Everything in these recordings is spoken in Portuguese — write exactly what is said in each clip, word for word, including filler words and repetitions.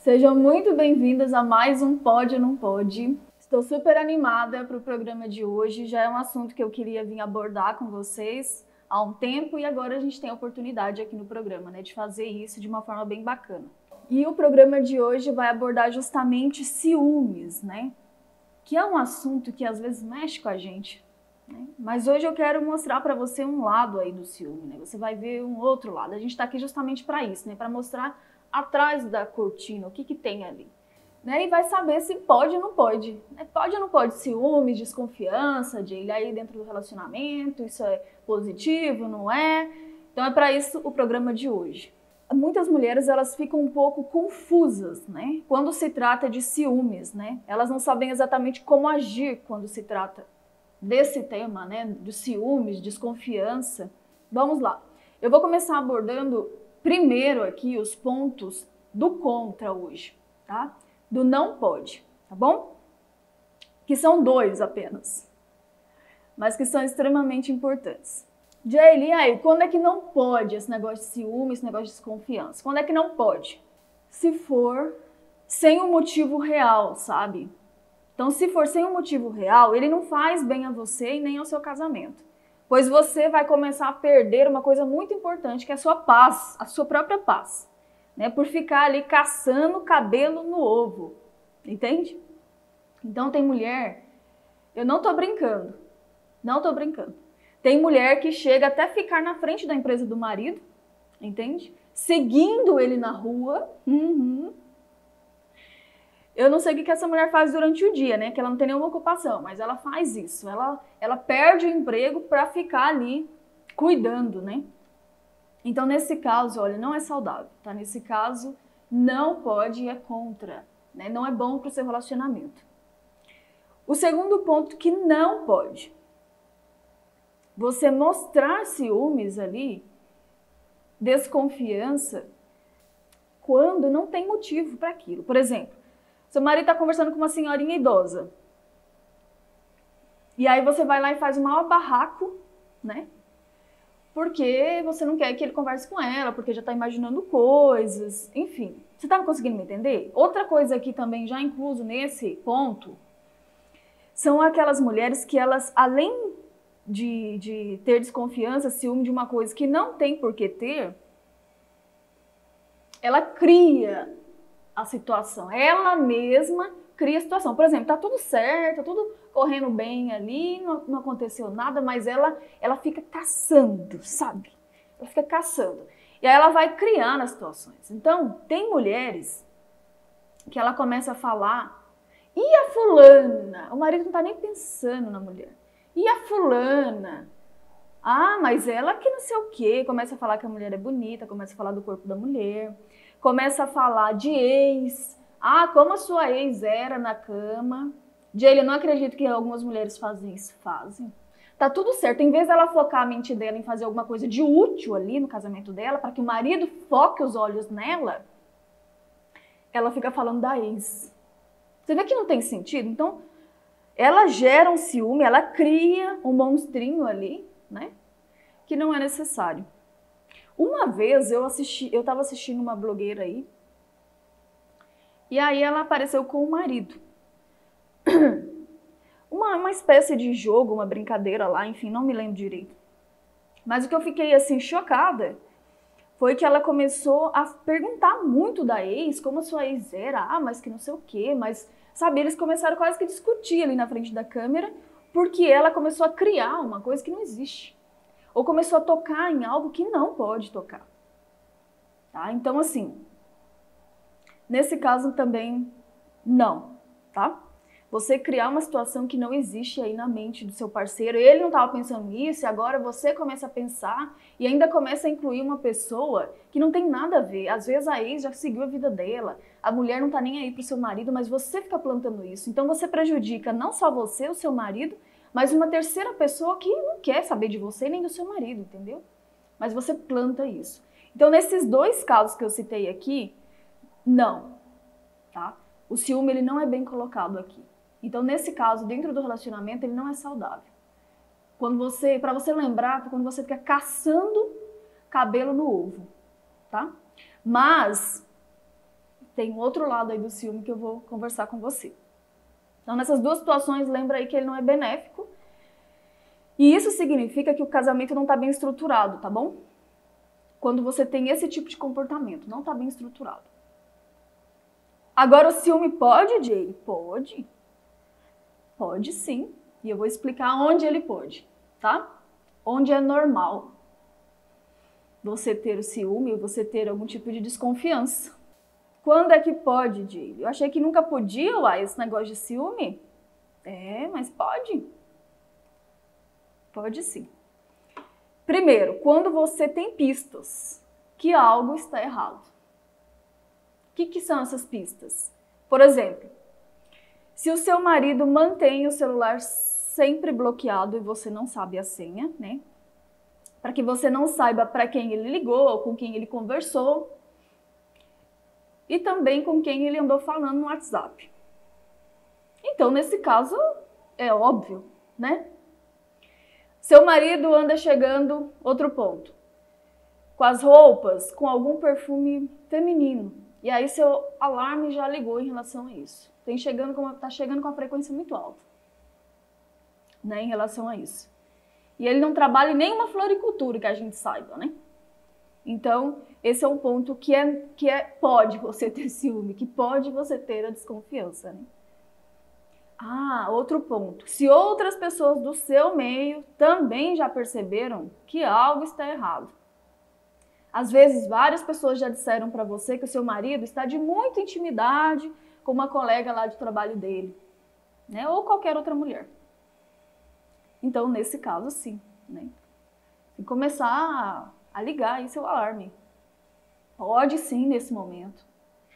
Sejam muito bem-vindas a mais um Pode ou Não Pode. Estou super animada para o programa de hoje, já é um assunto que eu queria vir abordar com vocês há um tempo e agora a gente tem a oportunidade aqui no programa, né, de fazer isso de uma forma bem bacana. E o programa de hoje vai abordar justamente ciúmes, né, que é um assunto que às vezes mexe com a gente, né? Mas hoje eu quero mostrar para você um lado aí do ciúme, né? Você vai ver um outro lado. A gente está aqui justamente para isso, né, para mostrar atrás da cortina o que que tem ali. Né, e vai saber se pode ou não pode. Né? Pode ou não pode ciúmes, desconfiança, de ele aí dentro do relacionamento, isso é positivo, não é? Então é para isso o programa de hoje. Muitas mulheres elas ficam um pouco confusas, né? Quando se trata de ciúmes, né? Elas não sabem exatamente como agir quando se trata desse tema, né? De ciúmes, desconfiança. Vamos lá. Eu vou começar abordando primeiro aqui os pontos do contra hoje, tá? Do não pode, tá bom? Que são dois apenas, mas que são extremamente importantes. Jaylee, aí, quando é que não pode esse negócio de ciúme, esse negócio de desconfiança? Quando é que não pode? Se for sem um motivo real, sabe? Então, se for sem um motivo real, ele não faz bem a você e nem ao seu casamento. Pois você vai começar a perder uma coisa muito importante, que é a sua paz, a sua própria paz. Né, por ficar ali caçando cabelo no ovo, entende? Então tem mulher, eu não tô brincando, não tô brincando. Tem mulher que chega até ficar na frente da empresa do marido, entende? Seguindo ele na rua. Uhum. Eu não sei o que essa mulher faz durante o dia, né? Que ela não tem nenhuma ocupação, mas ela faz isso. Ela, ela perde o emprego para ficar ali cuidando, né? Então, nesse caso, olha, não é saudável, tá? Nesse caso, não pode e é contra, né? Não é bom para o seu relacionamento. O segundo ponto que não pode, você mostrar ciúmes ali, desconfiança, quando não tem motivo para aquilo. Por exemplo, seu marido está conversando com uma senhorinha idosa, e aí você vai lá e faz o maior barraco, né? Porque você não quer que ele converse com ela, porque já está imaginando coisas, enfim. Você está conseguindo me entender? Outra coisa aqui também já incluso nesse ponto, são aquelas mulheres que elas, além de, de ter desconfiança, ciúme de uma coisa que não tem por que ter, ela cria a situação, ela mesma cria a situação. Por exemplo, tá tudo certo, tá tudo correndo bem ali, não, não aconteceu nada, mas ela, ela fica caçando, sabe? Ela fica caçando. E aí ela vai criando as situações. Então, tem mulheres que ela começa a falar, e a fulana? O marido não tá nem pensando na mulher. E a fulana? Ah, mas ela que não sei o quê. Começa a falar que a mulher é bonita, começa a falar do corpo da mulher, começa a falar de ex. Ah, como a sua ex era na cama. Jaylee, eu não acredito que algumas mulheres fazem isso. Fazem. Tá tudo certo. Em vez dela focar a mente dela em fazer alguma coisa de útil ali no casamento dela, para que o marido foque os olhos nela, ela fica falando da ex. Você vê que não tem sentido? Então, ela gera um ciúme, ela cria um monstrinho ali, né? Que não é necessário. Uma vez eu assisti, eu tava assistindo uma blogueira aí, e aí ela apareceu com o marido. Uma, uma espécie de jogo, uma brincadeira lá, enfim, não me lembro direito. Mas o que eu fiquei assim chocada foi que ela começou a perguntar muito da ex, como a sua ex era, ah, mas que não sei o quê, mas, sabe, eles começaram quase que a discutir ali na frente da câmera, porque ela começou a criar uma coisa que não existe. Ou começou a tocar em algo que não pode tocar. Tá? Então, assim, nesse caso também, não, tá? Você criar uma situação que não existe aí na mente do seu parceiro, ele não estava pensando nisso, e agora você começa a pensar e ainda começa a incluir uma pessoa que não tem nada a ver. Às vezes a ex já seguiu a vida dela, a mulher não está nem aí para o seu marido, mas você fica plantando isso. Então você prejudica não só você, o seu marido, mas uma terceira pessoa que não quer saber de você nem do seu marido, entendeu? Mas você planta isso. Então nesses dois casos que eu citei aqui, não, tá? O ciúme ele não é bem colocado aqui. Então, nesse caso, dentro do relacionamento, ele não é saudável. Quando você, para você lembrar, quando você fica caçando cabelo no ovo, tá? Mas tem um outro lado aí do ciúme que eu vou conversar com você. Então, nessas duas situações, lembra aí que ele não é benéfico. E isso significa que o casamento não está bem estruturado, tá bom? Quando você tem esse tipo de comportamento, não está bem estruturado. Agora, o ciúme pode, Jay? Pode. Pode sim. E eu vou explicar onde ele pode, tá? Onde é normal você ter o ciúme ou você ter algum tipo de desconfiança. Quando é que pode, Jay? Eu achei que nunca podia, uai, esse negócio de ciúme. É, mas pode. Pode sim. Primeiro, quando você tem pistas que algo está errado. O que, que são essas pistas? Por exemplo, se o seu marido mantém o celular sempre bloqueado e você não sabe a senha, né? Para que você não saiba para quem ele ligou, com quem ele conversou e também com quem ele andou falando no WhatsApp. Então, nesse caso, é óbvio, né? Seu marido anda chegando, outro ponto, com as roupas, com algum perfume feminino. E aí seu alarme já ligou em relação a isso. Tem chegando com uma, tá chegando com uma frequência muito alta, né, em relação a isso. E ele não trabalha em nenhuma floricultura que a gente saiba, né? Então, esse é um ponto que é, que é pode você ter ciúme, que pode você ter a desconfiança, né? Ah, outro ponto. Se outras pessoas do seu meio também já perceberam que algo está errado. Às vezes, várias pessoas já disseram para você que o seu marido está de muita intimidade com uma colega lá de trabalho dele, né? Ou qualquer outra mulher. Então, nesse caso, sim, né? E começar a, a ligar aí seu alarme. Pode sim, nesse momento.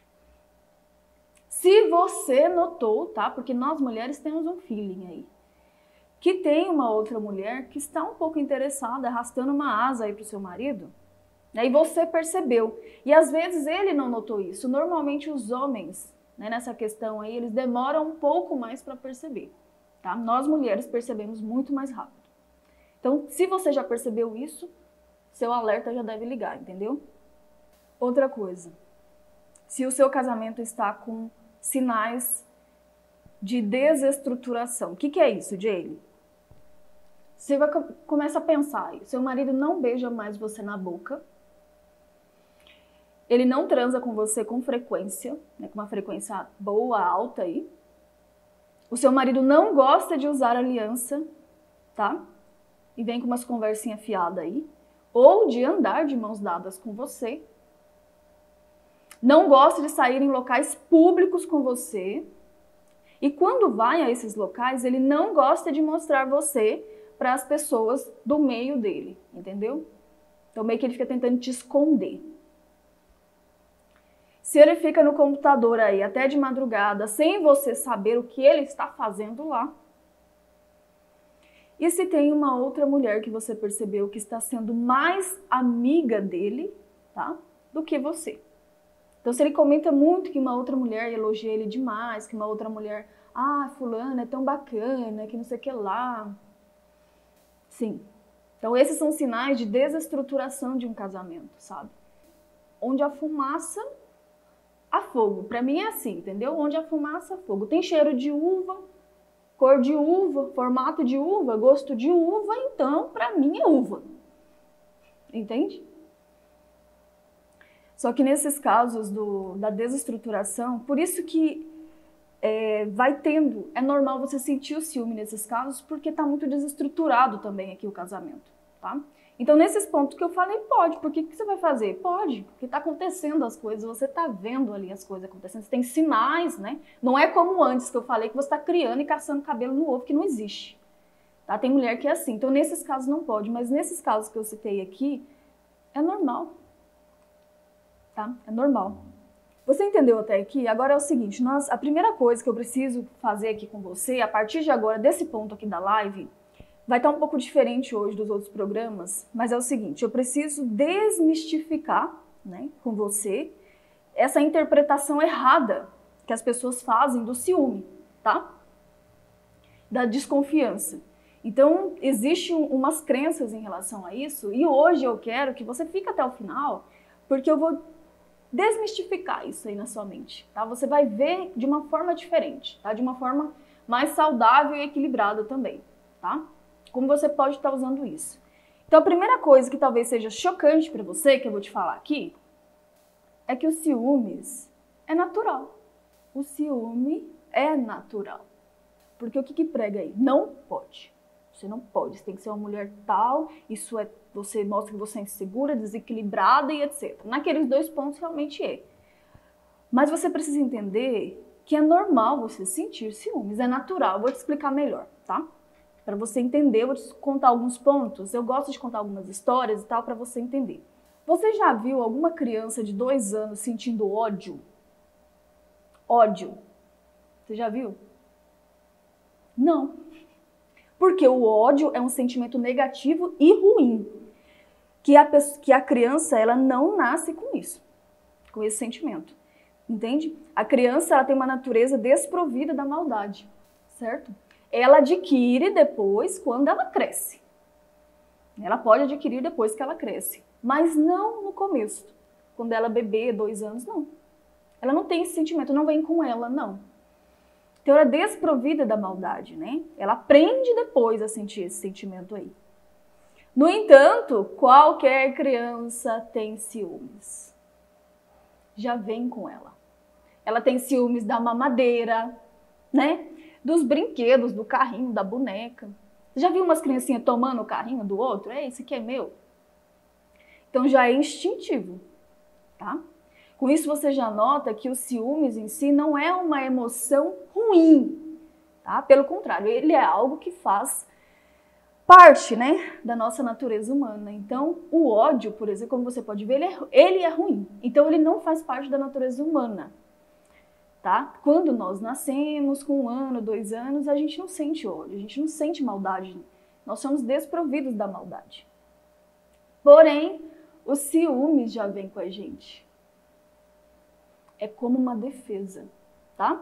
Se você notou, tá? Porque nós mulheres temos um feeling aí. Que tem uma outra mulher que está um pouco interessada, arrastando uma asa aí pro seu marido. E você percebeu. E às vezes ele não notou isso. Normalmente os homens, né, nessa questão aí, eles demoram um pouco mais para perceber. Tá? Nós mulheres percebemos muito mais rápido. Então, se você já percebeu isso, seu alerta já deve ligar, entendeu? Outra coisa. Se o seu casamento está com sinais de desestruturação. O que, que é isso, Jaylee? Você vai, começa a pensar. Seu marido não beija mais você na boca. Ele não transa com você com frequência, né, com uma frequência boa, alta aí. O seu marido não gosta de usar aliança, tá? E vem com umas conversinhas fiadas aí. Ou de andar de mãos dadas com você. Não gosta de sair em locais públicos com você. E quando vai a esses locais, ele não gosta de mostrar você para as pessoas do meio dele, entendeu? Então meio que ele fica tentando te esconder. Se ele fica no computador aí até de madrugada, sem você saber o que ele está fazendo lá. E se tem uma outra mulher que você percebeu que está sendo mais amiga dele, tá? Do que você. Então, se ele comenta muito que uma outra mulher elogia ele demais, que uma outra mulher, ah, fulana é tão bacana, que não sei o que lá. Sim. Então, esses são sinais de desestruturação de um casamento, sabe? Onde a fumaça, há fogo. Pra mim é assim, entendeu? Onde a fumaça, há fogo. Tem cheiro de uva, cor de uva, formato de uva, gosto de uva, então, pra mim é uva. Entende? Só que nesses casos do, da desestruturação, por isso que é, vai tendo, é normal você sentir o ciúme nesses casos, porque está muito desestruturado também aqui o casamento, tá? Então, nesses pontos que eu falei, pode. Por que, que você vai fazer? Pode, porque está acontecendo as coisas, você está vendo ali as coisas acontecendo, você tem sinais, né? Não é como antes que eu falei que você está criando e caçando cabelo no ovo, que não existe. Tá? Tem mulher que é assim, então nesses casos não pode, mas nesses casos que eu citei aqui, é normal. Tá? É normal. Você entendeu até aqui? Agora é o seguinte, nós, a primeira coisa que eu preciso fazer aqui com você, a partir de agora, desse ponto aqui da live, vai estar um pouco diferente hoje dos outros programas, mas é o seguinte, eu preciso desmistificar, né, com você essa interpretação errada que as pessoas fazem do ciúme, tá? Da desconfiança. Então, existem umas crenças em relação a isso, e hoje eu quero que você fique até o final, porque eu vou desmistificar isso aí na sua mente, tá? Você vai ver de uma forma diferente, tá? De uma forma mais saudável e equilibrada também, tá? Como você pode estar usando isso. Então, a primeira coisa que talvez seja chocante para você, que eu vou te falar aqui, é que o ciúmes é natural. O ciúme é natural. Porque o que que prega aí? Não pode. Você não pode. Você tem que ser uma mulher tal, isso é, você mostra que você é insegura, desequilibrada e etcétera. Naqueles dois pontos realmente é. Mas você precisa entender que é normal você sentir ciúmes, é natural. Eu vou te explicar melhor, tá? Para você entender, eu vou te contar alguns pontos. Eu gosto de contar algumas histórias e tal para você entender. Você já viu alguma criança de dois anos sentindo ódio? Ódio. Você já viu? Não. Porque o ódio é um sentimento negativo e ruim. Que a, pessoa, que a criança ela não nasce com isso, com esse sentimento. Entende? A criança ela tem uma natureza desprovida da maldade, certo? Ela adquire depois quando ela cresce. Ela pode adquirir depois que ela cresce, mas não no começo. Quando ela é bebê, dois anos, não. Ela não tem esse sentimento, não vem com ela, não. Então ela é desprovida da maldade, né? Ela aprende depois a sentir esse sentimento aí. No entanto, qualquer criança tem ciúmes. Já vem com ela. Ela tem ciúmes da mamadeira, né? Dos brinquedos, do carrinho, da boneca. Você já viu umas criancinhas tomando o carrinho do outro? É, esse aqui é meu. Então já é instintivo, tá? Com isso você já nota que o ciúmes em si não é uma emoção ruim, tá? Pelo contrário, ele é algo que faz parte, né, da nossa natureza humana. Então, o ódio, por exemplo, como você pode ver, ele é, ele é ruim. Então, ele não faz parte da natureza humana, tá? Quando nós nascemos, com um ano, dois anos, a gente não sente ódio, a gente não sente maldade. Nós somos desprovidos da maldade. Porém, o ciúmes já vem com a gente. É como uma defesa, tá?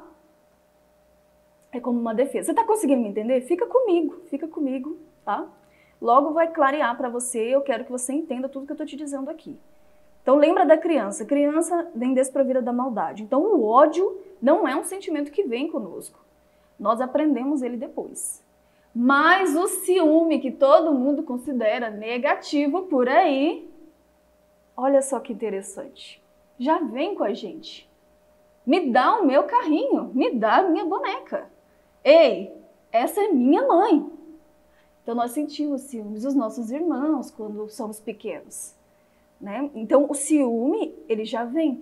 É como uma defesa. Você tá conseguindo me entender? Fica comigo, fica comigo, tá? Logo vai clarear para você, eu quero que você entenda tudo que eu tô te dizendo aqui. Então lembra da criança, criança vem desprovida da maldade. Então o ódio não é um sentimento que vem conosco. Nós aprendemos ele depois. Mas o ciúme, que todo mundo considera negativo por aí, olha só que interessante. Já vem com a gente. Me dá o meu carrinho, me dá a minha boneca. Ei, essa é minha mãe. Então nós sentimos ciúmes dos nossos irmãos quando somos pequenos, né? Então o ciúme, ele já vem.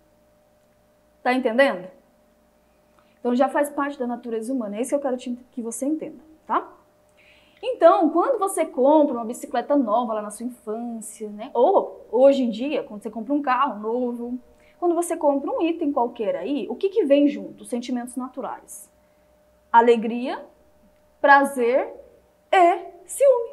Tá entendendo? Então já faz parte da natureza humana. É isso que eu quero te, que você entenda, tá? Então, quando você compra uma bicicleta nova lá na sua infância, né? Ou hoje em dia, quando você compra um carro novo, quando você compra um item qualquer aí, o que que vem junto? Os sentimentos naturais. Alegria, prazer e ciúme.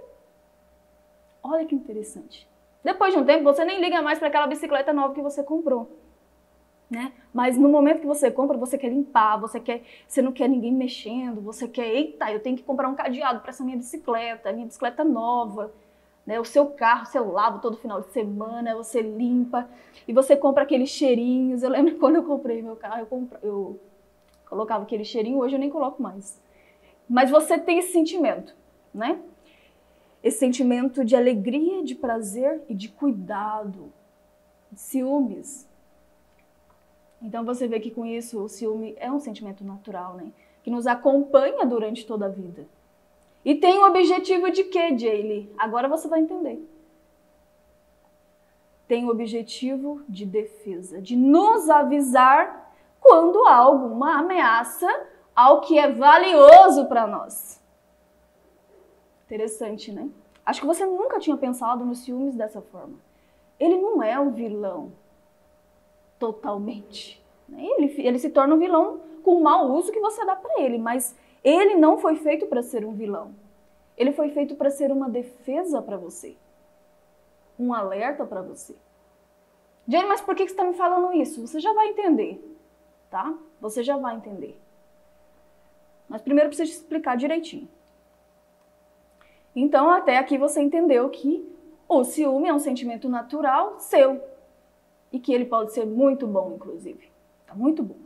Olha que interessante. Depois de um tempo, você nem liga mais para aquela bicicleta nova que você comprou, né? Mas no momento que você compra, você quer limpar, você quer, você não quer ninguém mexendo, você quer, eita, eu tenho que comprar um cadeado para essa minha bicicleta, minha bicicleta nova, né? O seu carro, você lava todo final de semana, você limpa e você compra aqueles cheirinhos. Eu lembro quando eu comprei meu carro, eu, compra, eu colocava aquele cheirinho, hoje eu nem coloco mais. Mas você tem esse sentimento, né? Esse sentimento de alegria, de prazer e de cuidado, de ciúmes. Então você vê que com isso o ciúme é um sentimento natural, né? Que nos acompanha durante toda a vida. E tem o objetivo de quê, Jaylee? Agora você vai entender. Tem o objetivo de defesa, de nos avisar quando há alguma ameaça ao que é valioso para nós. Interessante, né? Acho que você nunca tinha pensado nos ciúmes dessa forma. Ele não é um vilão totalmente. Ele, ele se torna um vilão com o mau uso que você dá para ele, mas ele não foi feito para ser um vilão. Ele foi feito para ser uma defesa para você. Um alerta para você. Jane, mas por que você está me falando isso? Você já vai entender, tá? Você já vai entender. Mas primeiro eu preciso te explicar direitinho. Então, até aqui você entendeu que o ciúme é um sentimento natural seu. e que ele pode ser muito bom, inclusive. Tá muito bom.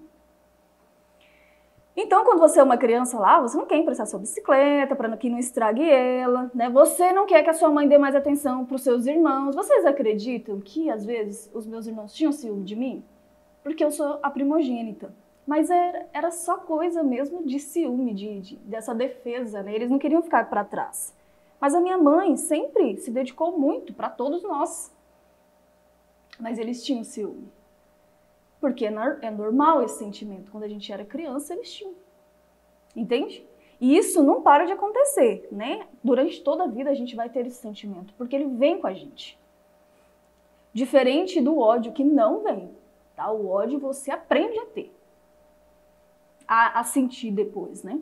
Então, quando você é uma criança lá, você não quer emprestar sua bicicleta para que não estrague ela, né? Você não quer que a sua mãe dê mais atenção para os seus irmãos. Vocês acreditam que, às vezes, os meus irmãos tinham ciúme de mim? Porque eu sou a primogênita. Mas era, era só coisa mesmo de ciúme, de, de, dessa defesa, né? Eles não queriam ficar para trás. Mas a minha mãe sempre se dedicou muito para todos nós. Mas eles tinham ciúme. Porque é normal esse sentimento. Quando a gente era criança, eles tinham. Entende? E isso não para de acontecer, né? Durante toda a vida a gente vai ter esse sentimento, porque ele vem com a gente. Diferente do ódio que não vem, tá? O ódio você aprende a ter. A, a sentir depois, né?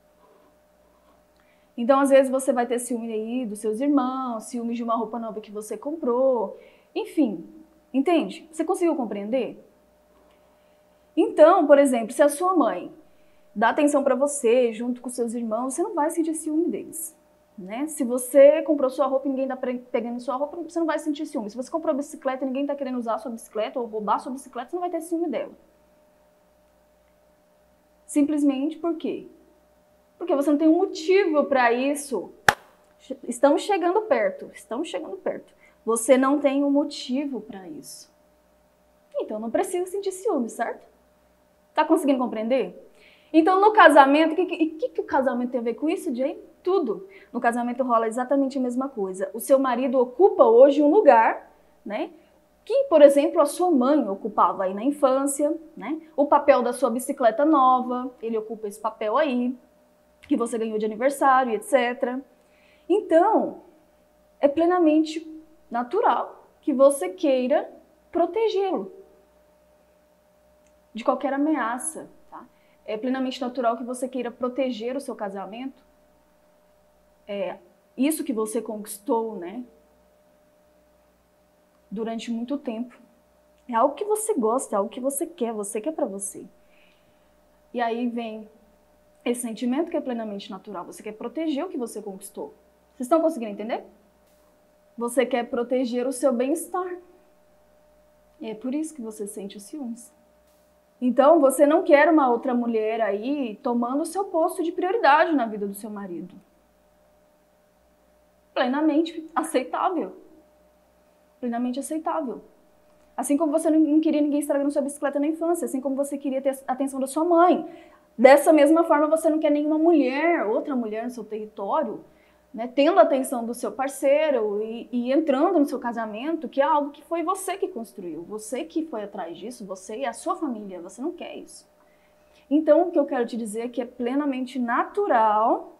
Então, às vezes, você vai ter ciúme aí dos seus irmãos, ciúme de uma roupa nova que você comprou. Enfim, entende? Você conseguiu compreender? Então, por exemplo, se a sua mãe dá atenção para você junto com seus irmãos, você não vai sentir ciúme deles, né? Se você comprou sua roupa e ninguém tá pegando sua roupa, você não vai sentir ciúme. Se você comprou bicicleta e ninguém tá querendo usar a sua bicicleta ou roubar a sua bicicleta, você não vai ter ciúme dela. Simplesmente por quê? Porque você não tem um motivo para isso. Estamos chegando perto, estamos chegando perto. Você não tem um motivo para isso. Então não precisa sentir ciúme, certo? Tá conseguindo compreender? Então, no casamento, o que, que, que o casamento tem a ver com isso, Jay? Tudo. No casamento rola exatamente a mesma coisa. O seu marido ocupa hoje um lugar, né? Que, por exemplo, a sua mãe ocupava aí na infância, né? O papel da sua bicicleta nova, ele ocupa esse papel aí, que você ganhou de aniversário, etcétera. Então, é plenamente natural que você queira protegê-lo de qualquer ameaça, tá? É plenamente natural que você queira proteger o seu casamento. É isso que você conquistou, né? Durante muito tempo. É algo que você gosta, é algo que você quer, você quer pra você. E aí vem esse sentimento que é plenamente natural. Você quer proteger o que você conquistou. Vocês estão conseguindo entender? Você quer proteger o seu bem-estar. E é por isso que você sente os ciúmes. Então, você não quer uma outra mulher aí tomando o seu posto de prioridade na vida do seu marido. Plenamente aceitável. Plenamente aceitável. Assim como você não queria ninguém estragando sua bicicleta na infância, assim como você queria ter a atenção da sua mãe. Dessa mesma forma, você não quer nenhuma mulher, outra mulher no seu território, né, tendo a atenção do seu parceiro e, e entrando no seu casamento, que é algo que foi você que construiu, você que foi atrás disso, você e a sua família, você não quer isso. Então, o que eu quero te dizer é que é plenamente natural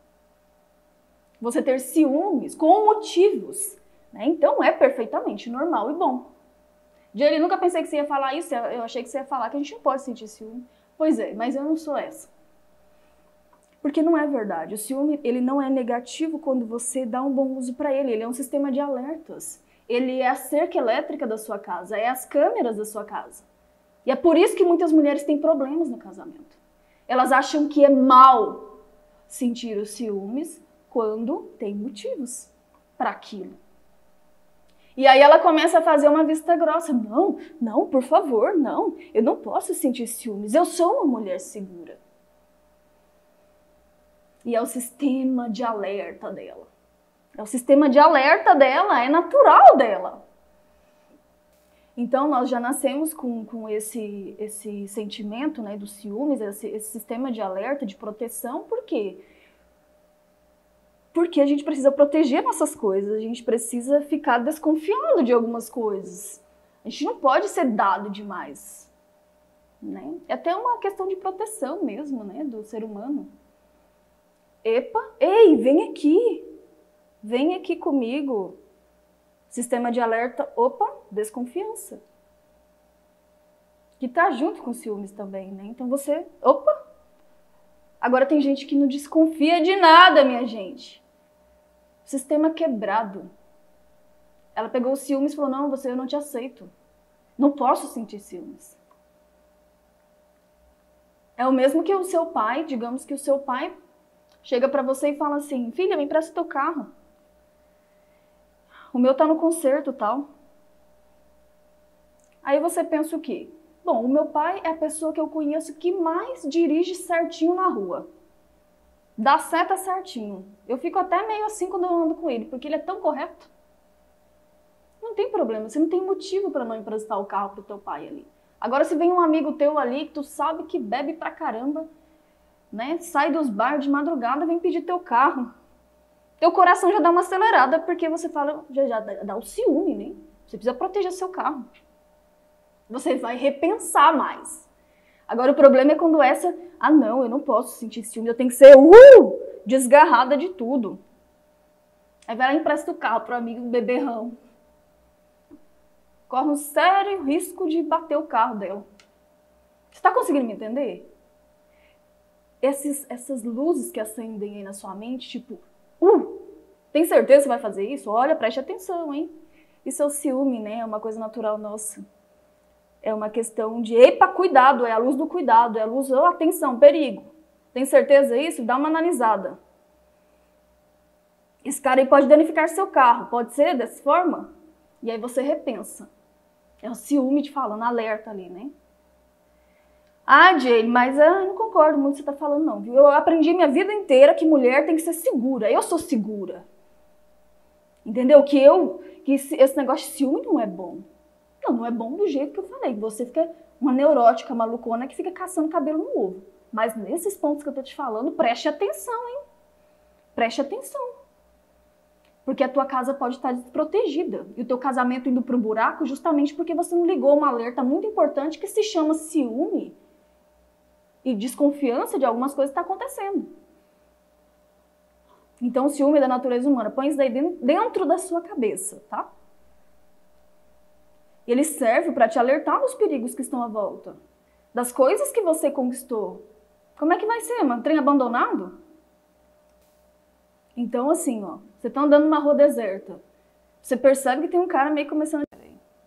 você ter ciúmes com motivos, né? Então, é perfeitamente normal e bom. Jerry, nunca pensei que você ia falar isso, eu achei que você ia falar que a gente não pode sentir ciúme. Pois é, mas eu não sou essa. Porque não é verdade. O ciúme, ele não é negativo quando você dá um bom uso para ele. Ele é um sistema de alertas. Ele é a cerca elétrica da sua casa, é as câmeras da sua casa. E é por isso que muitas mulheres têm problemas no casamento. Elas acham que é mal sentir os ciúmes quando tem motivos para aquilo. E aí ela começa a fazer uma vista grossa. Não, não, por favor, não. Eu não posso sentir ciúmes. Eu sou uma mulher segura. E é o sistema de alerta dela. É o sistema de alerta dela, é natural dela. Então, nós já nascemos com, com esse, esse sentimento, né, dos ciúmes, esse, esse sistema de alerta, de proteção. Por quê? Porque a gente precisa proteger nossas coisas, a gente precisa ficar desconfiado de algumas coisas. A gente não pode ser dado demais, né? É até uma questão de proteção mesmo, né, do ser humano. Epa, ei, vem aqui, vem aqui comigo. Sistema de alerta, opa, desconfiança. Que tá junto com ciúmes também, né? Então você, opa. Agora tem gente que não desconfia de nada, minha gente. Sistema quebrado. Ela pegou os ciúmes e falou, não, você, eu não te aceito. Não posso sentir ciúmes. É o mesmo que o seu pai, digamos que o seu pai chega pra você e fala assim, filha, me empresta teu carro. O meu tá no conserto, tal. Aí você pensa o quê? Bom, o meu pai é a pessoa que eu conheço que mais dirige certinho na rua. Dá seta certinho. Eu fico até meio assim quando eu ando com ele, porque ele é tão correto. Não tem problema, você não tem motivo para não emprestar o carro pro teu pai ali. Agora, se vem um amigo teu ali que tu sabe que bebe pra caramba, né? Sai dos bares de madrugada, vem pedir teu carro. Teu coração já dá uma acelerada, porque você fala, já, já dá o ciúme, né? Você precisa proteger seu carro. Você vai repensar mais. Agora, o problema é quando essa, ah não, eu não posso sentir ciúme, eu tenho que ser uh, desgarrada de tudo. Aí vai lá e empresta o carro pro amigo beberrão. Corre um sério risco de bater o carro dela. Você está conseguindo me entender? Esses, essas luzes que acendem aí na sua mente, tipo, uh, tem certeza que você vai fazer isso? Olha, preste atenção, hein? Isso é o ciúme, né? É uma coisa natural nossa. É uma questão de, epa, cuidado, é a luz do cuidado, é a luz, oh, atenção, perigo. Tem certeza disso? Dá uma analisada. Esse cara aí pode danificar seu carro, pode ser dessa forma? E aí você repensa. É o ciúme te falando, alerta ali, né? Ah, Jay, mas eu não concordo muito com o que você tá falando, não, viu? Eu aprendi minha vida inteira que mulher tem que ser segura. Eu sou segura. Entendeu? Que eu, que esse negócio de ciúme não é bom. Não, não é bom do jeito que eu falei. Você fica uma neurótica, malucona, que fica caçando cabelo no ovo. Mas nesses pontos que eu tô te falando, preste atenção, hein? Preste atenção. Porque a tua casa pode estar desprotegida. E o teu casamento indo para um buraco justamente porque você não ligou um alerta muito importante que se chama ciúme e desconfiança de algumas coisas que estão acontecendo. Então, o ciúme é da natureza humana. Põe isso daí dentro da sua cabeça, tá? Ele serve para te alertar dos perigos que estão à volta. Das coisas que você conquistou. Como é que vai ser, mano? Trem abandonado? Então, assim, ó. Você tá andando numa rua deserta. Você percebe que tem um cara meio começando a...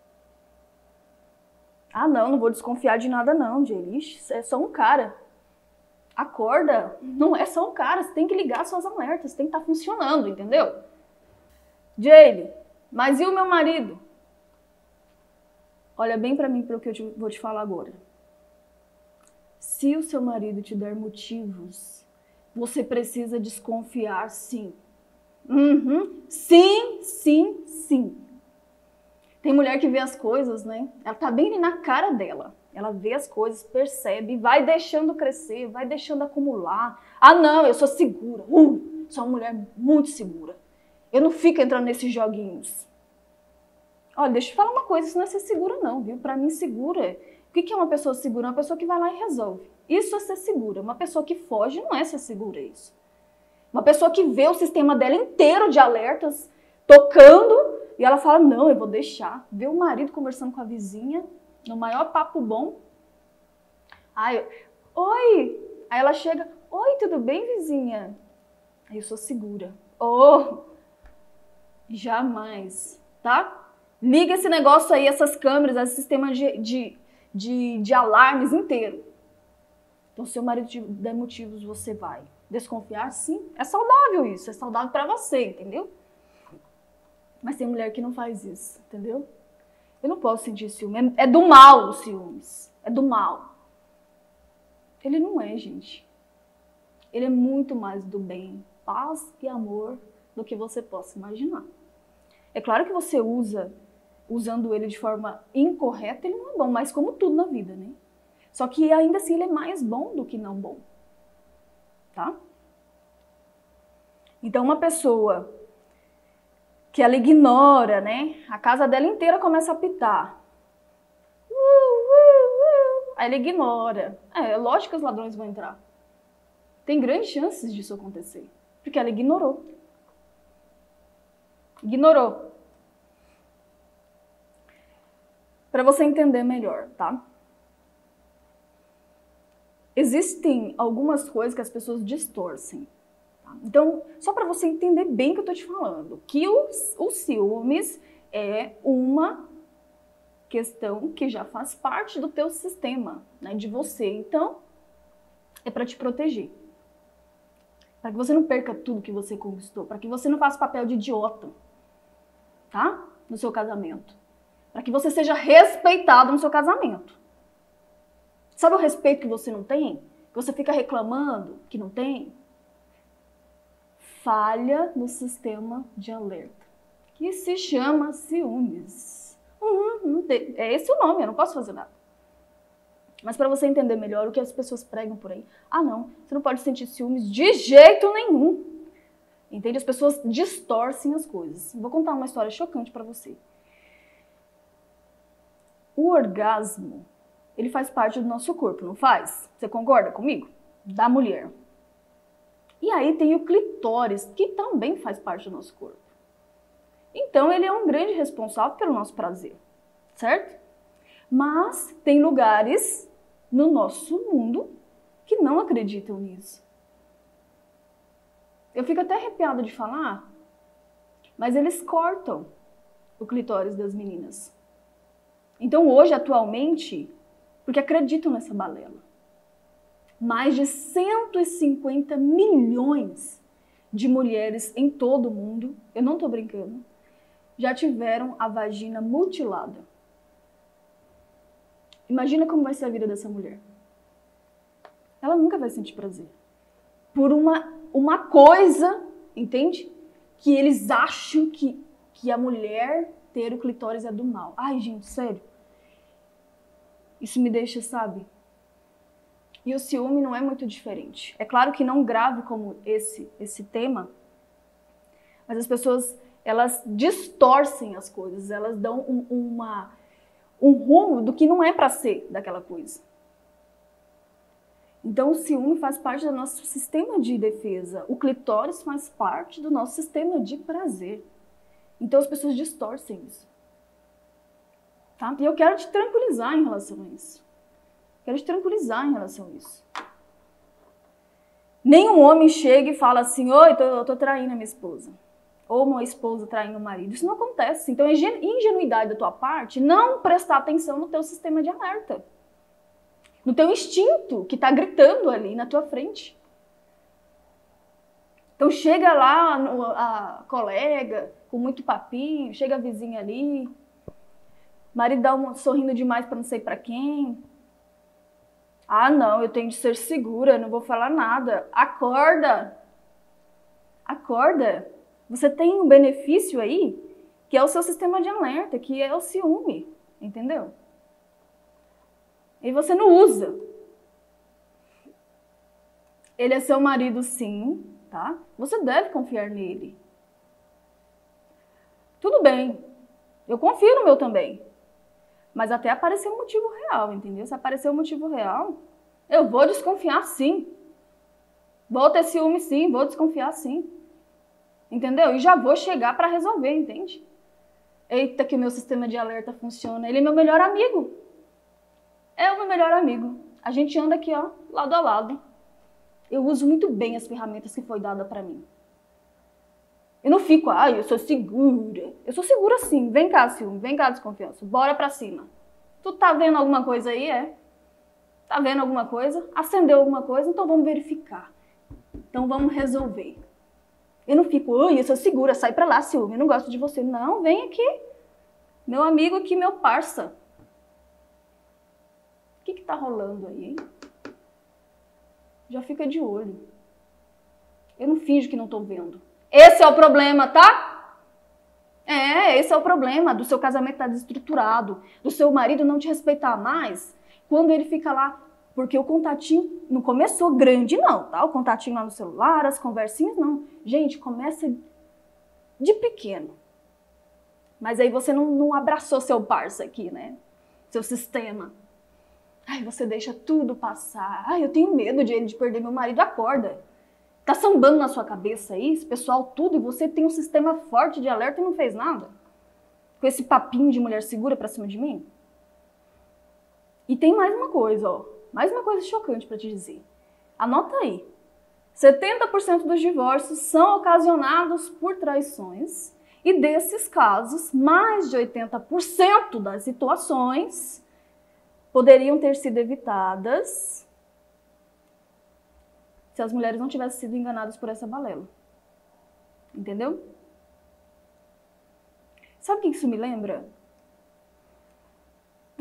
Ah, não, não vou desconfiar de nada não, Jay. Ixi, é só um cara. Acorda. Não é só um cara. Você tem que ligar suas alertas. Você tem que estar funcionando, entendeu? Jay, mas e o meu marido? Olha bem pra mim para o que eu te, vou te falar agora. Se o seu marido te der motivos, você precisa desconfiar, sim. Uhum. Sim, sim, sim. Tem mulher que vê as coisas, né? Ela tá bem ali na cara dela. Ela vê as coisas, percebe, vai deixando crescer, vai deixando acumular. Ah, não, eu sou segura. Uh, sou uma mulher muito segura. Eu não fico entrando nesses joguinhos. Olha, deixa eu te falar uma coisa, isso não é ser segura não, viu? Pra mim, segura. O que é uma pessoa segura? Uma pessoa que vai lá e resolve. Isso é ser segura. Uma pessoa que foge não é ser segura, isso. Uma pessoa que vê o sistema dela inteiro de alertas tocando e ela fala, não, eu vou deixar. Vê o marido conversando com a vizinha, no maior papo bom. Aí, oi! Aí ela chega, oi, tudo bem, vizinha? Aí eu sou segura. Oh, jamais, tá? Liga esse negócio aí, essas câmeras, esse sistema de, de, de, de alarmes inteiro. Então, se o marido te der motivos, você vai desconfiar? Sim. É saudável isso, é saudável pra você, entendeu? Mas tem mulher que não faz isso, entendeu? Eu não posso sentir ciúme. É, é do mal os ciúmes. É do mal. Ele não é, gente. Ele é muito mais do bem, paz e amor do que você possa imaginar. É claro que você usa... usando ele de forma incorreta, ele não é bom, mas como tudo na vida, né? Só que ainda assim ele é mais bom do que não bom, tá? Então uma pessoa que ela ignora, né? A casa dela inteira começa a apitar. Uh, uh, uh. Aí ela ignora. É, lógico que os ladrões vão entrar. Tem grandes chances disso acontecer, porque ela ignorou. Ignorou. Para você entender melhor, tá? Existem algumas coisas que as pessoas distorcem. Tá? Então, só para você entender bem o que eu tô te falando, que os, os ciúmes é uma questão que já faz parte do teu sistema, né, de você. Então, é para te proteger. Para que você não perca tudo que você conquistou, para que você não faça papel de idiota, tá? No seu casamento. para que você seja respeitado no seu casamento. Sabe o respeito que você não tem? Que você fica reclamando que não tem? Falha no sistema de alerta, que se chama ciúmes. Uhum, é esse o nome, eu não posso fazer nada. Mas para você entender melhor o que as pessoas pregam por aí. Ah, não, você não pode sentir ciúmes de jeito nenhum. Entende? As pessoas distorcem as coisas. Vou contar uma história chocante para você. O orgasmo, ele faz parte do nosso corpo, não faz? Você concorda comigo? Da mulher. E aí tem o clitóris, que também faz parte do nosso corpo. Então ele é um grande responsável pelo nosso prazer, certo? Mas tem lugares no nosso mundo que não acreditam nisso. Eu fico até arrepiada de falar, mas eles cortam o clitóris das meninas. Então hoje, atualmente, porque acreditam nessa balela, mais de cento e cinquenta milhões de mulheres em todo o mundo, eu não tô brincando, já tiveram a vagina mutilada. Imagina como vai ser a vida dessa mulher. Ela nunca vai sentir prazer. Por uma, uma coisa, entende? Que eles acham que, que a mulher ter o clitóris é do mal. Ai, gente, sério. Isso me deixa, sabe? E o ciúme não é muito diferente. É claro que não grave como esse, esse tema, mas as pessoas, elas distorcem as coisas, elas dão um, uma, um rumo do que não é para ser daquela coisa. Então o ciúme faz parte do nosso sistema de defesa. O clitóris faz parte do nosso sistema de prazer. Então as pessoas distorcem isso. Tá? E eu quero te tranquilizar em relação a isso. Quero te tranquilizar em relação a isso. Nenhum homem chega e fala assim, oi, tô, eu tô traindo a minha esposa. Ou uma esposa traindo o marido. Isso não acontece. Então é ingenuidade da tua parte não prestar atenção no teu sistema de alerta. No teu instinto que está gritando ali na tua frente. Então chega lá a colega com muito papinho, chega a vizinha ali, marido dá um sorrindo demais para não sei para quem. Ah, não, eu tenho de ser segura, não vou falar nada. Acorda! Acorda! Você tem um benefício aí, que é o seu sistema de alerta, que é o ciúme, entendeu? E você não usa. Ele é seu marido, sim, tá? Você deve confiar nele. Tudo bem, eu confio no meu também. Mas até aparecer um motivo real, entendeu? Se aparecer um motivo real, eu vou desconfiar sim. Vou ter ciúme sim, vou desconfiar sim. Entendeu? E já vou chegar para resolver, entende? Eita, que o meu sistema de alerta funciona. Ele é meu melhor amigo. É o meu melhor amigo. A gente anda aqui, ó, lado a lado. Eu uso muito bem as ferramentas que foi dada para mim. Eu não fico, ai, eu sou segura. Eu sou segura sim. Vem cá, ciúme. Vem cá, desconfiança. Bora pra cima. Tu tá vendo alguma coisa aí, é? Tá vendo alguma coisa? Acendeu alguma coisa? Então vamos verificar. Então vamos resolver. Eu não fico, ai, eu sou segura. Sai pra lá, ciúme. Eu não gosto de você. Não, vem aqui. Meu amigo aqui, meu parça. O que que tá rolando aí, hein? Já fica de olho. Eu não finjo que não tô vendo. Esse é o problema, tá? É, esse é o problema do seu casamento estar desestruturado, do seu marido não te respeitar mais, quando ele fica lá, porque o contatinho não começou grande não, tá? O contatinho lá no celular, as conversinhas, não. Gente, começa de pequeno. Mas aí você não, não abraçou seu parça aqui, né? Seu sistema. Ai, você deixa tudo passar. Ai, eu tenho medo de, de perder meu marido. Acorda. Tá sambando na sua cabeça aí, esse pessoal tudo, e você tem um sistema forte de alerta e não fez nada? Com esse papinho de mulher segura pra cima de mim? E tem mais uma coisa, ó. Mais uma coisa chocante pra te dizer. Anota aí. setenta por cento dos divórcios são ocasionados por traições. E desses casos, mais de oitenta por cento das situações poderiam ter sido evitadas se as mulheres não tivessem sido enganadas por essa balela. Entendeu? Sabe o que isso me lembra?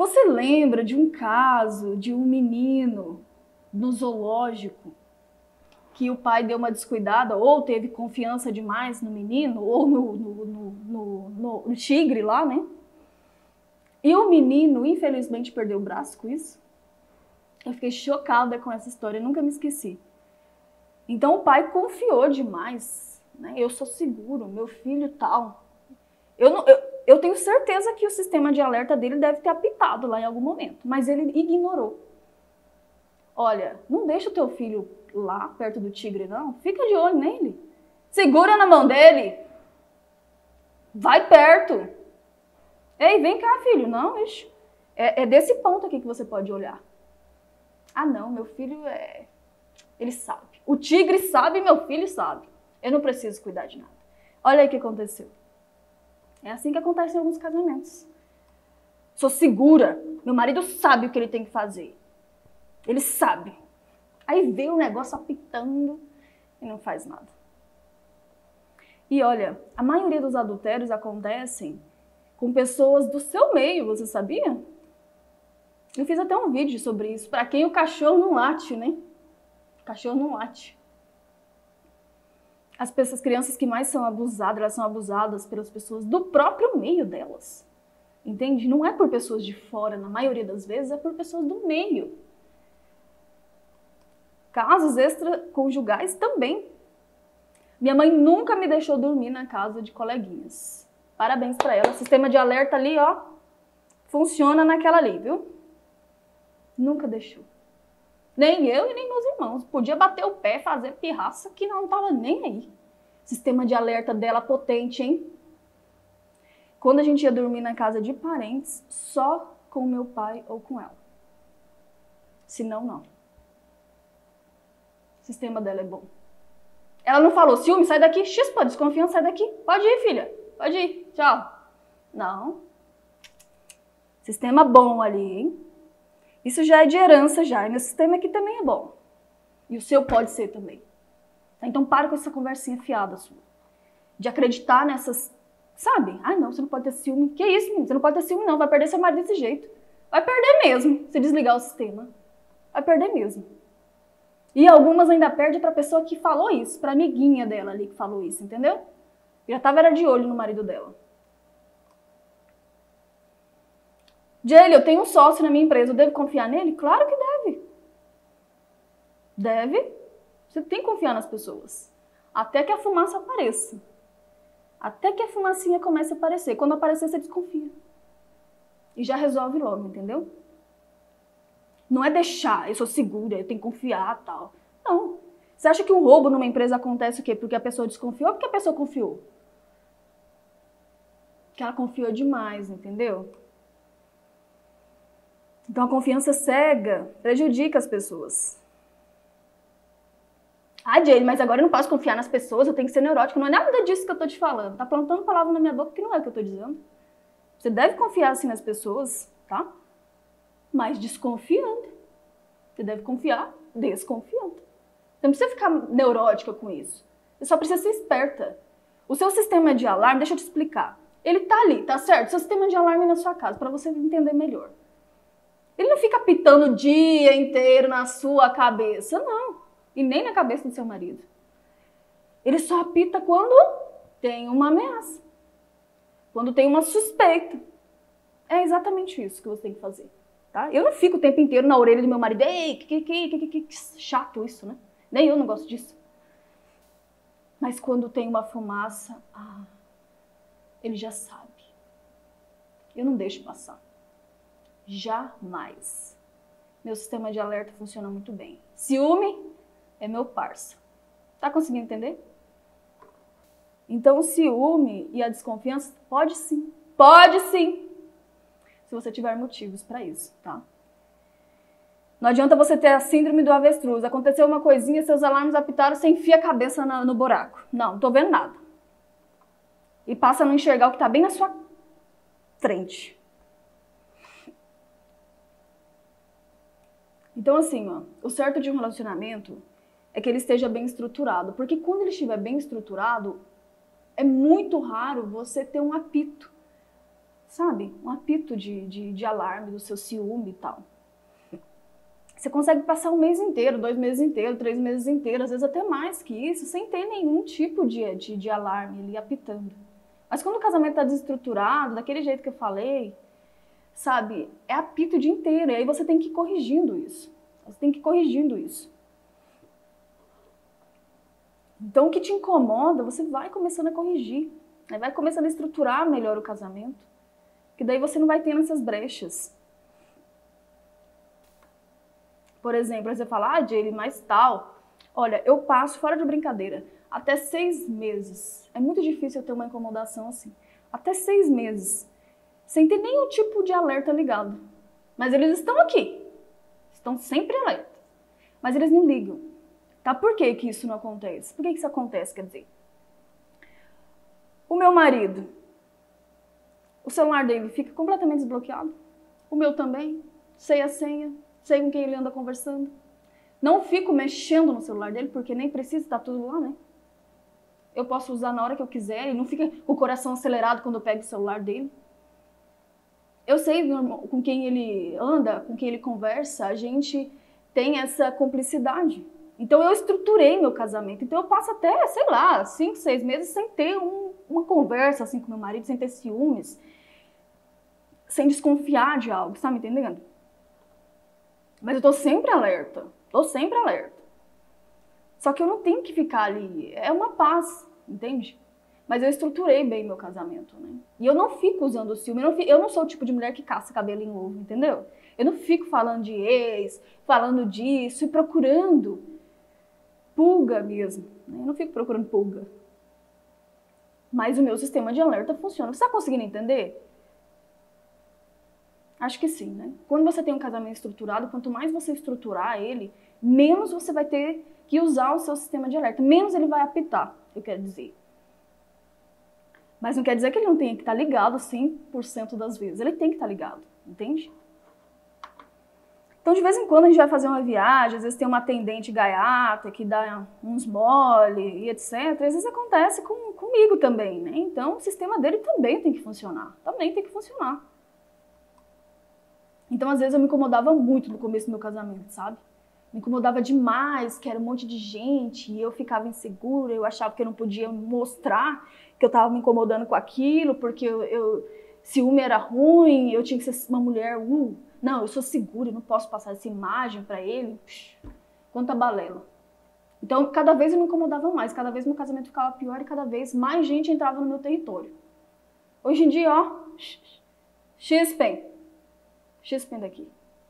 Você lembra de um caso de um menino no zoológico que o pai deu uma descuidada ou teve confiança demais no menino ou no, no, no, no, no, no tigre lá, né? E o menino, infelizmente, perdeu o braço com isso. Eu fiquei chocada com essa história, nunca me esqueci. Então o pai confiou demais, né? Eu sou seguro, meu filho tal. Eu, não, eu, eu tenho certeza que o sistema de alerta dele deve ter apitado lá em algum momento, mas ele ignorou. Olha, não deixa o teu filho lá perto do tigre, não. Fica de olho nele. Segura na mão dele. Vai perto. Ei, vem cá, filho. Não, ixi. É, é desse ponto aqui que você pode olhar. Ah, não, meu filho é... Ele sabe. O tigre sabe, meu filho sabe. Eu não preciso cuidar de nada. Olha aí o que aconteceu. É assim que acontece em alguns casamentos. Sou segura. Meu marido sabe o que ele tem que fazer. Ele sabe. Aí vê o negócio apitando e não faz nada. E olha, a maioria dos adultérios acontecem com pessoas do seu meio, você sabia? Eu fiz até um vídeo sobre isso. Para quem o cachorro não late, né? O cachorro não late. As pessoas, as crianças que mais são abusadas, elas são abusadas pelas pessoas do próprio meio delas. Entende? Não é por pessoas de fora, na maioria das vezes, é por pessoas do meio. Casos extraconjugais também. Minha mãe nunca me deixou dormir na casa de coleguinhas. Parabéns pra ela. O sistema de alerta ali, ó, funciona naquela ali, viu? Nunca deixou. Nem eu e nem meus irmãos. Podia bater o pé, fazer pirraça, que não tava nem aí. Sistema de alerta dela potente, hein? Quando a gente ia dormir na casa de parentes, só com meu pai ou com ela. Senão, não. O sistema dela é bom. Ela não falou, ciúme, sai daqui. Xispa, desconfiança, sai daqui. Pode ir, filha. Pode ir. Tchau. Não. Sistema bom ali, hein? Isso já é de herança já. E meu sistema aqui também é bom. E o seu pode ser também. Então para com essa conversinha fiada sua. De acreditar nessas... Sabe? Ai, não, você não pode ter ciúme. Que isso, menino? Você não pode ter ciúme, não. Vai perder seu marido desse jeito. Vai perder mesmo, se desligar o sistema. Vai perder mesmo. E algumas ainda perdem pra pessoa que falou isso, pra amiguinha dela ali que falou isso, entendeu? Já tava era de olho no marido dela. Jaylee, eu tenho um sócio na minha empresa, eu devo confiar nele? Claro que deve. Deve. Você tem que confiar nas pessoas. Até que a fumaça apareça. Até que a fumacinha comece a aparecer. Quando aparecer, você desconfia. E já resolve logo, entendeu? Não é deixar, eu sou segura, eu tenho que confiar e tal. Não. Você acha que um roubo numa empresa acontece o quê? Porque a pessoa desconfiou ou porque a pessoa confiou? Porque ela confiou demais, entendeu? Então a confiança cega prejudica as pessoas. Ah, Jaylee, mas agora eu não posso confiar nas pessoas, eu tenho que ser neurótico. Não é nada disso que eu tô te falando. Tá plantando palavra na minha boca que não é o que eu tô dizendo. Você deve confiar assim nas pessoas, tá? Mas desconfiando. Você deve confiar desconfiando. Você não precisa ficar neurótica com isso. Você só precisa ser esperta. O seu sistema de alarme, deixa eu te explicar. Ele tá ali, tá certo? Seu sistema de alarme na sua casa, para você entender melhor. Ele não fica pitando o dia inteiro na sua cabeça, não. E nem na cabeça do seu marido. Ele só apita quando tem uma ameaça. Quando tem uma suspeita. É exatamente isso que você tem que fazer. Tá? Eu não fico o tempo inteiro na orelha do meu marido. Ei, que, que, que, que, que chato isso, né? Nem eu não gosto disso. Mas quando tem uma fumaça, ah, ele já sabe. Eu não deixo passar. Jamais. Meu sistema de alerta funciona muito bem. Ciúme é meu parça. Tá conseguindo entender? Então o ciúme e a desconfiança pode sim. Pode sim. Se você tiver motivos para isso, tá? Não adianta você ter a síndrome do avestruz. Aconteceu uma coisinha, seus alarmes apitaram, você enfia a cabeça no, no buraco. Não, não tô vendo nada. E passa a não enxergar o que tá bem na sua frente. Então assim, ó, o certo de um relacionamento é que ele esteja bem estruturado. Porque quando ele estiver bem estruturado, é muito raro você ter um apito. sabe, um apito de, de, de alarme do seu ciúme e tal. Você consegue passar um mês inteiro, dois meses inteiros, três meses inteiros, às vezes até mais que isso, sem ter nenhum tipo de, de, de alarme ali apitando. Mas quando o casamento está desestruturado, daquele jeito que eu falei, sabe, é apito o dia inteiro. E aí você tem que ir corrigindo isso. Você tem que ir corrigindo isso. Então o que te incomoda, você vai começando a corrigir. Aí vai começando a estruturar melhor o casamento. Que daí você não vai tendo essas brechas. Por exemplo, aí você fala, ah, Jaylee, mas tal. Olha, eu passo, fora de brincadeira, até seis meses. É muito difícil eu ter uma incomodação assim. Até seis meses. Sem ter nenhum tipo de alerta ligado. Mas eles estão aqui. Estão sempre alerta. Mas eles não ligam. Tá? Por que que isso não acontece? Por que que isso acontece, quer dizer? O meu marido, o celular dele fica completamente desbloqueado. O meu também. Sei a senha. Sei com quem ele anda conversando. Não fico mexendo no celular dele, porque nem precisa, tá tudo lá, né? Eu posso usar na hora que eu quiser e não fica o coração acelerado quando eu pego o celular dele. Eu sei com quem ele anda, com quem ele conversa, a gente tem essa cumplicidade. Então eu estruturei meu casamento. Então eu passo até, sei lá, cinco, seis meses sem ter um, uma conversa assim com meu marido, sem ter ciúmes, sem desconfiar de algo, tá me entendendo? Mas eu tô sempre alerta, tô sempre alerta. Só que eu não tenho que ficar ali, é uma paz, entende? Mas eu estruturei bem meu casamento, né? E eu não fico usando o ciúme, eu não, fico, eu não sou o tipo de mulher que caça cabelo em ovo, entendeu? Eu não fico falando de ex, falando disso e procurando pulga mesmo, né? Eu não fico procurando pulga. Mas o meu sistema de alerta funciona. Você tá conseguindo entender? Acho que sim, né? Quando você tem um casamento estruturado, quanto mais você estruturar ele, menos você vai ter que usar o seu sistema de alerta, menos ele vai apitar, eu quero dizer. Mas não quer dizer que ele não tenha que estar ligado cem por cento das vezes. Ele tem que estar ligado, entende? Então, de vez em quando, a gente vai fazer uma viagem, às vezes tem uma atendente gaiata que dá uns mole e etcétera. Às vezes acontece com, comigo também, né? Então, o sistema dele também tem que funcionar. Também tem que funcionar. Então, às vezes, eu me incomodava muito no começo do meu casamento, sabe? Me incomodava demais, que era um monte de gente, e eu ficava insegura, eu achava que eu não podia mostrar que eu estava me incomodando com aquilo, porque eu, eu, ciúme era ruim, eu tinha que ser uma mulher, uh, não, eu sou segura, eu não posso passar essa imagem para ele. Psh, quanta balela. Então, cada vez eu me incomodava mais, cada vez meu casamento ficava pior e cada vez mais gente entrava no meu território. Hoje em dia, ó, X-Pen. X-Pen daqui.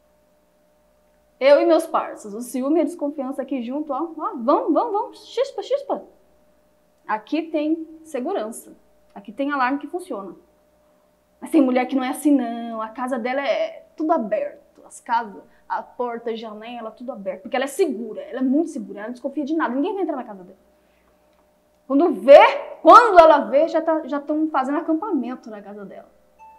Eu e meus parceiros, o ciúme e a desconfiança aqui junto, ó, ó, vamos, vamos, vamos, chispa, chispa. Aqui tem segurança, aqui tem alarme que funciona. Mas tem mulher que não é assim não, a casa dela é tudo aberto, as casas, a porta, a janela, tudo aberto, porque ela é segura, ela é muito segura, ela não desconfia de nada, ninguém vai entrar na casa dela. Quando vê, quando ela vê, já tá, já estão fazendo acampamento na casa dela.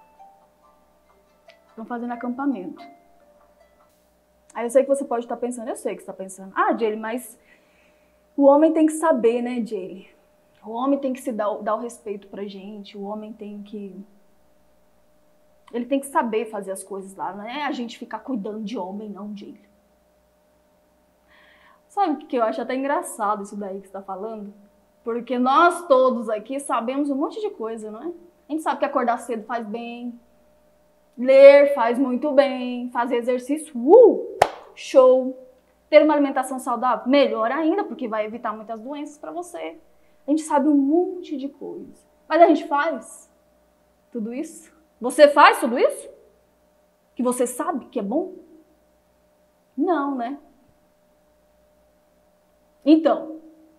Estão fazendo acampamento. Aí eu sei que você pode estar pensando, eu sei que você está pensando, ah, Jaylee, mas o homem tem que saber, né, Jaylee? O homem tem que se dar, dar o respeito pra gente, o homem tem que... Ele tem que saber fazer as coisas lá, não é a gente ficar cuidando de homem, não, Jaylee. Sabe o que eu acho até engraçado isso daí que você está falando? Porque nós todos aqui sabemos um monte de coisa, não é? A gente sabe que acordar cedo faz bem, ler faz muito bem, fazer exercício, uh, show. Ter uma alimentação saudável, melhor ainda, porque vai evitar muitas doenças para você. A gente sabe um monte de coisa. Mas a gente faz tudo isso? Você faz tudo isso? Que você sabe que é bom? Não, né? Então,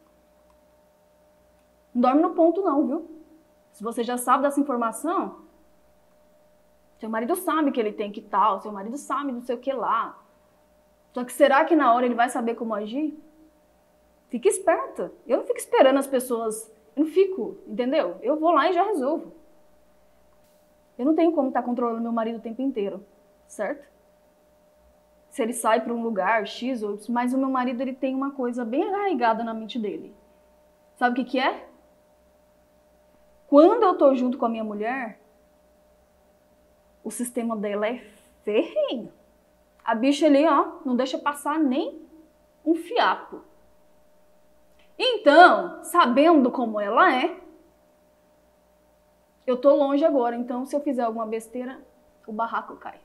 não dorme no ponto não, viu? Se você já sabe dessa informação, seu marido sabe que ele tem que tal, seu marido sabe não sei o que lá. Só que será que na hora ele vai saber como agir? Fique esperta. Eu não fico esperando as pessoas, eu não fico, entendeu? Eu vou lá e já resolvo. Eu não tenho como estar controlando meu marido o tempo inteiro, certo? Se ele sai para um lugar X ou Y, mas o meu marido ele tem uma coisa bem arraigada na mente dele. Sabe o que que é? Quando eu tô junto com a minha mulher, o sistema dela é ferrenho. A bicha ali, ó, não deixa passar nem um fiapo. Então, sabendo como ela é, eu tô longe agora, então se eu fizer alguma besteira, o barraco cai.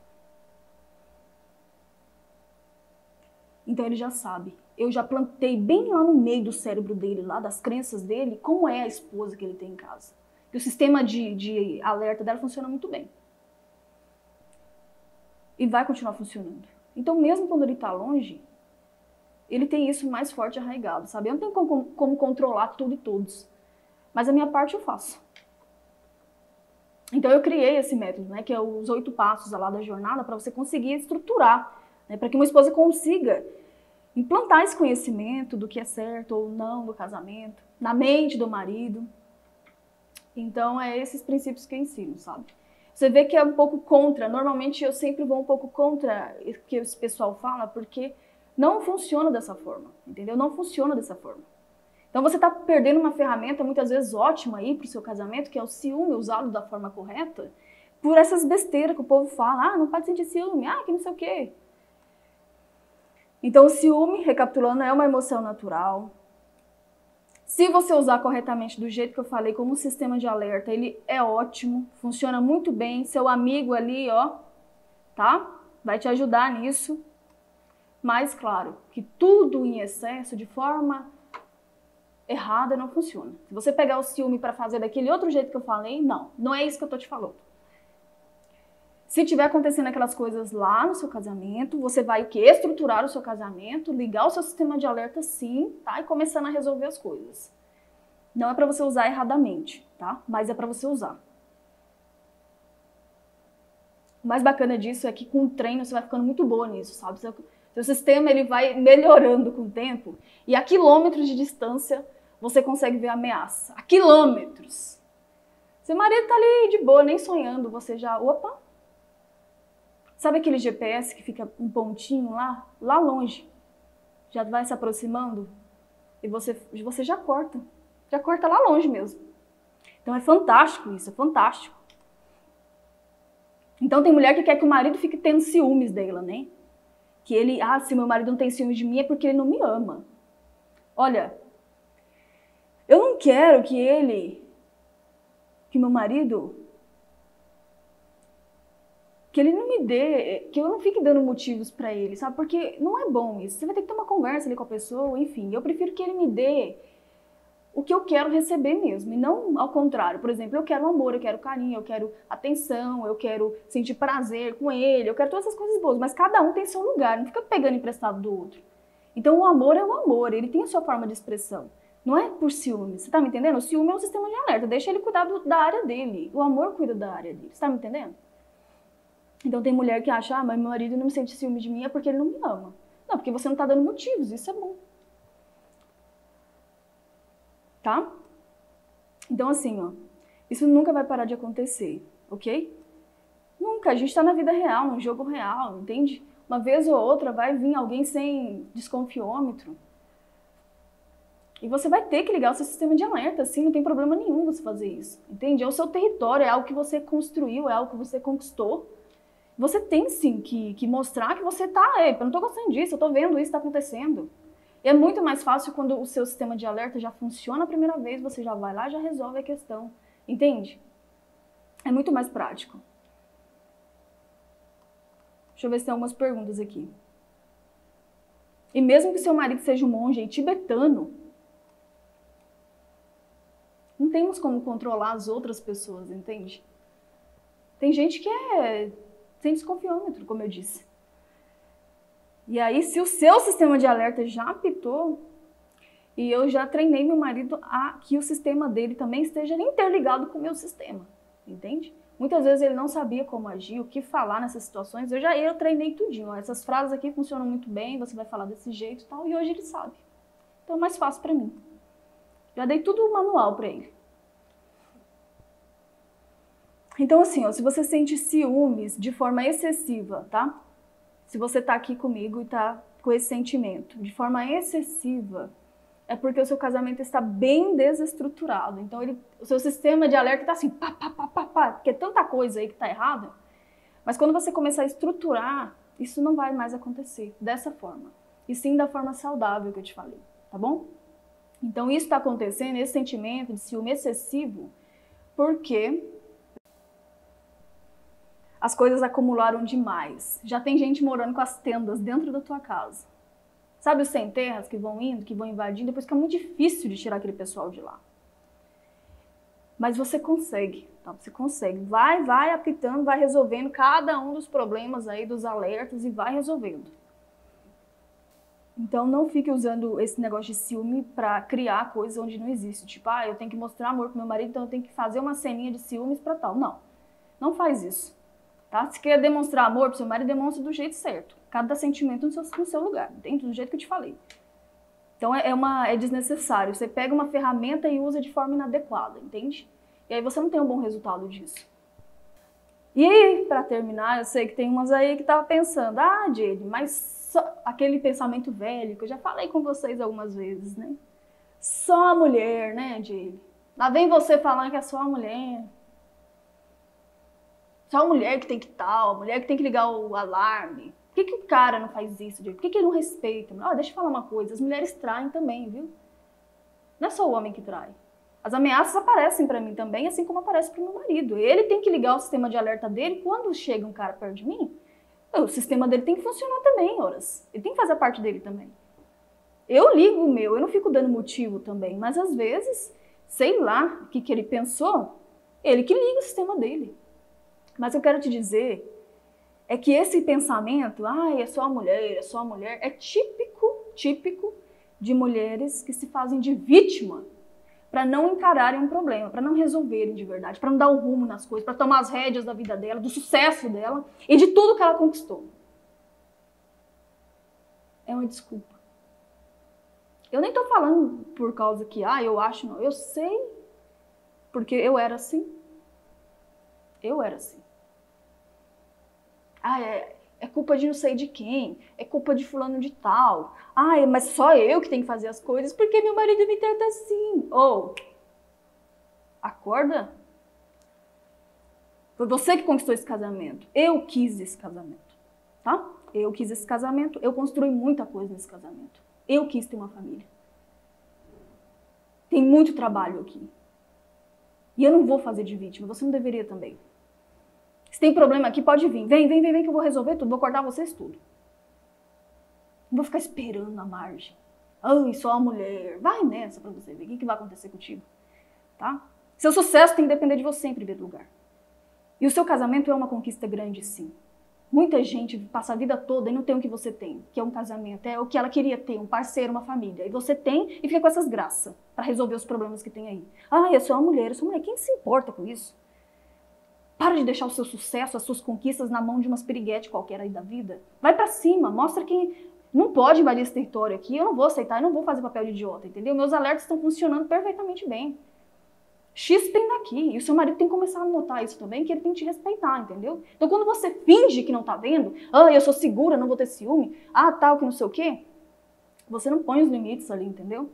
Então ele já sabe. Eu já plantei bem lá no meio do cérebro dele, lá das crenças dele, como é a esposa que ele tem em casa. E o sistema de, de alerta dela funciona muito bem. E vai continuar funcionando. Então mesmo quando ele tá longe, ele tem isso mais forte arraigado, sabe? Eu não tenho como, como controlar tudo e todos. Mas a minha parte eu faço. Então eu criei esse método, né, que é os oito passos lá da jornada, para você conseguir estruturar, né, para que uma esposa consiga implantar esse conhecimento do que é certo ou não do casamento, na mente do marido. Então é esses princípios que eu ensino, sabe? Você vê que é um pouco contra, normalmente eu sempre vou um pouco contra o que esse pessoal fala, porque não funciona dessa forma, entendeu? Não funciona dessa forma. Então você está perdendo uma ferramenta muitas vezes ótima aí para o seu casamento, que é o ciúme usado da forma correta, por essas besteiras que o povo fala. Ah, não pode sentir ciúme, ah, que não sei o quê. Então o ciúme, recapitulando, é uma emoção natural. Se você usar corretamente do jeito que eu falei, como um sistema de alerta, ele é ótimo, funciona muito bem. Seu amigo ali, ó, tá? Vai te ajudar nisso. Mas, claro, que tudo em excesso, de forma errada, não funciona. Se você pegar o ciúme para fazer daquele outro jeito que eu falei, não. Não é isso que eu tô te falando. Se tiver acontecendo aquelas coisas lá no seu casamento, você vai o quê? Estruturar o seu casamento, ligar o seu sistema de alerta sim, tá? E começando a resolver as coisas. Não é para você usar erradamente, tá? Mas é para você usar. O mais bacana disso é que com o treino você vai ficando muito boa nisso, sabe? Seu, seu sistema ele vai melhorando com o tempo e a quilômetros de distância você consegue ver a ameaça. A quilômetros. Seu marido tá ali de boa, nem sonhando, você já... Opa! Sabe aquele G P S que fica um pontinho lá? Lá longe. Já vai se aproximando e você, você já corta. Já corta lá longe mesmo. Então é fantástico isso, é fantástico. Então tem mulher que quer que o marido fique tendo ciúmes dela, né? Que ele, ah, se meu marido não tem ciúmes de mim é porque ele não me ama. Olha, eu não quero que ele, que meu marido, que ele não me dê, que eu não fique dando motivos pra ele, sabe? Porque não é bom isso. Você vai ter que ter uma conversa ali com a pessoa, enfim. Eu prefiro que ele me dê o que eu quero receber mesmo, e não ao contrário. Por exemplo, eu quero amor, eu quero carinho, eu quero atenção, eu quero sentir prazer com ele, eu quero todas essas coisas boas, mas cada um tem seu lugar, não fica pegando emprestado do outro. Então o amor é o amor, ele tem a sua forma de expressão. Não é por ciúme, você tá me entendendo? O ciúme é um sistema de alerta, deixa ele cuidar do, da área dele, o amor cuida da área dele, você tá me entendendo? Então tem mulher que acha, ah, mas meu marido não sente ciúme de mim é porque ele não me ama. Não, porque você não tá dando motivos, isso é bom. Tá? Então assim, ó, isso nunca vai parar de acontecer, ok? Nunca, a gente tá na vida real, num jogo real, entende? Uma vez ou outra vai vir alguém sem desconfiômetro e você vai ter que ligar o seu sistema de alerta, assim, não tem problema nenhum você fazer isso, entende? É o seu território, é algo que você construiu, é algo que você conquistou. Você tem sim que, que mostrar que você tá, ei, eu não tô gostando disso, eu tô vendo isso tá acontecendo. E é muito mais fácil quando o seu sistema de alerta já funciona a primeira vez, você já vai lá e já resolve a questão, entende? É muito mais prático. Deixa eu ver se tem algumas perguntas aqui. E mesmo que seu marido seja um monge tibetano, não temos como controlar as outras pessoas, entende? Tem gente que é sem desconfiômetro, como eu disse. E aí, se o seu sistema de alerta já apitou, e eu já treinei meu marido a que o sistema dele também esteja interligado com o meu sistema, entende? Muitas vezes ele não sabia como agir, o que falar nessas situações, eu já eu treinei tudinho. Ó, essas frases aqui funcionam muito bem, você vai falar desse jeito e tal, e hoje ele sabe. Então é mais fácil pra mim. Já dei tudo o manual pra ele. Então assim, ó, se você sente ciúmes de forma excessiva, tá? Se você tá aqui comigo e tá com esse sentimento de forma excessiva, é porque o seu casamento está bem desestruturado. Então ele, o seu sistema de alerta tá assim, pá, pá, pá, pá, pá, porque é tanta coisa aí que tá errada. Mas quando você começar a estruturar, isso não vai mais acontecer dessa forma. E sim da forma saudável que eu te falei, tá bom? Então isso está acontecendo, esse sentimento de ciúme excessivo, porque as coisas acumularam demais. Já tem gente morando com as tendas dentro da tua casa. Sabe os sem terras que vão indo, que vão invadindo, depois fica muito difícil de tirar aquele pessoal de lá. Mas você consegue, tá? Você consegue. Vai, vai apitando, vai resolvendo cada um dos problemas aí, dos alertas e vai resolvendo. Então não fique usando esse negócio de ciúme pra criar coisas onde não existe. Tipo, ah, eu tenho que mostrar amor pro meu marido, então eu tenho que fazer uma ceninha de ciúmes pra tal. Não, não faz isso. Tá? Se quer demonstrar amor pro seu marido, demonstra do jeito certo. Cada sentimento no seu, no seu lugar, dentro do jeito que eu te falei. Então é, uma, é desnecessário. Você pega uma ferramenta e usa de forma inadequada, entende? E aí você não tem um bom resultado disso. E aí, pra terminar, eu sei que tem umas aí que tava pensando, ah, Jade, mas só aquele pensamento velho que eu já falei com vocês algumas vezes, né? Só a mulher, né, Jade? Lá vem você falando que é só a mulher. Só a mulher que tem que tal, a mulher que tem que ligar o alarme. Por que, que o cara não faz isso, Jade? Por que, que ele não respeita? Ah, deixa eu falar uma coisa, as mulheres traem também, viu? Não é só o homem que trai. As ameaças aparecem pra mim também, assim como aparece pro meu marido. Ele tem que ligar o sistema de alerta dele quando chega um cara perto de mim. O sistema dele tem que funcionar também, horas. Ele tem que fazer a parte dele também. Eu ligo o meu, eu não fico dando motivo também, mas às vezes, sei lá o que, que ele pensou, ele que liga o sistema dele. Mas eu quero te dizer é que esse pensamento, ah, é só a mulher, é só a mulher, é típico, típico de mulheres que se fazem de vítima para não encararem um problema, para não resolverem de verdade, para não dar um rumo nas coisas, para tomar as rédeas da vida dela, do sucesso dela e de tudo que ela conquistou. É uma desculpa. Eu nem tô falando por causa que, ah, eu acho, não. Eu sei, porque eu era assim. Eu era assim. Ah, é, é culpa de não sei de quem, é culpa de fulano de tal. Ah, mas só eu que tenho que fazer as coisas porque meu marido me trata assim. Ou, oh, acorda. Foi você que conquistou esse casamento. Eu quis esse casamento, tá? Eu quis esse casamento, eu construí muita coisa nesse casamento. Eu quis ter uma família. Tem muito trabalho aqui. E eu não vou fazer de vítima, você não deveria também. Se tem problema aqui, pode vir. Vem, vem, vem, vem que eu vou resolver tudo. Vou acordar vocês tudo. Não vou ficar esperando na margem. Ai, só a mulher. Vai nessa pra você ver o que, que vai acontecer contigo. Tá? Seu sucesso tem que depender de você em primeiro lugar. E o seu casamento é uma conquista grande, sim. Muita gente passa a vida toda e não tem o que você tem, que é um casamento. É o que ela queria ter, um parceiro, uma família. E você tem e fica com essas graças pra resolver os problemas que tem aí. Ai, eu sou uma mulher, eu sou uma mulher. Quem se importa com isso? Para de deixar o seu sucesso, as suas conquistas na mão de umas piriguetes qualquer aí da vida. Vai pra cima, mostra que não pode invadir esse território aqui, eu não vou aceitar, eu não vou fazer papel de idiota, entendeu? Meus alertas estão funcionando perfeitamente bem. Chispem daqui. E o seu marido tem que começar a notar isso também, que ele tem que te respeitar, entendeu? Então quando você finge que não tá vendo, ah, eu sou segura, não vou ter ciúme, ah, tal, que não sei o quê, você não põe os limites ali, entendeu?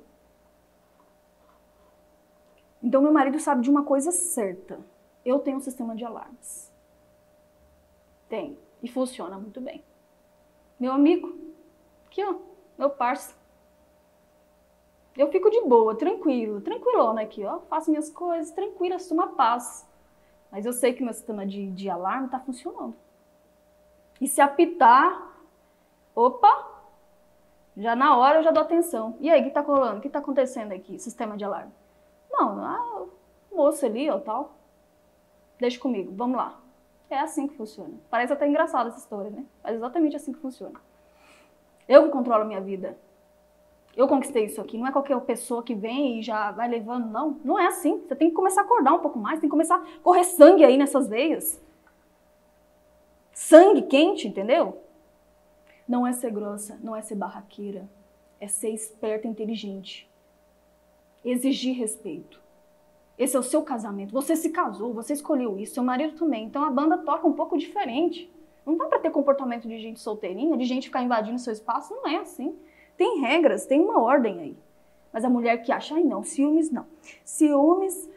Então meu marido sabe de uma coisa certa. Eu tenho um sistema de alarmes. Tenho. E funciona muito bem. Meu amigo, aqui ó, meu parceiro. Eu fico de boa, tranquilo, tranquilona aqui ó. Faço minhas coisas, tranquila, sou uma paz. Mas eu sei que meu sistema de, de alarme tá funcionando. E se apitar, opa, já na hora eu já dou atenção. E aí, o que tá rolando? O que tá acontecendo aqui, sistema de alarme? Não, ah, moço ali ó, tal. Deixa comigo, vamos lá. É assim que funciona. Parece até engraçada essa história, né? Mas é exatamente assim que funciona. Eu que controlo a minha vida. Eu conquistei isso aqui. Não é qualquer pessoa que vem e já vai levando, não. Não é assim. Você tem que começar a acordar um pouco mais, tem que começar a correr sangue aí nessas veias. Sangue quente, entendeu? Não é ser grossa, não é ser barraqueira. É ser esperta e inteligente. Exigir respeito. Esse é o seu casamento. Você se casou, você escolheu isso, seu marido também. Então a banda toca um pouco diferente. Não dá pra ter comportamento de gente solteirinha, de gente ficar invadindo seu espaço. Não é assim. Tem regras, tem uma ordem aí. Mas a mulher que acha, ai não, ciúmes não. Ciúmes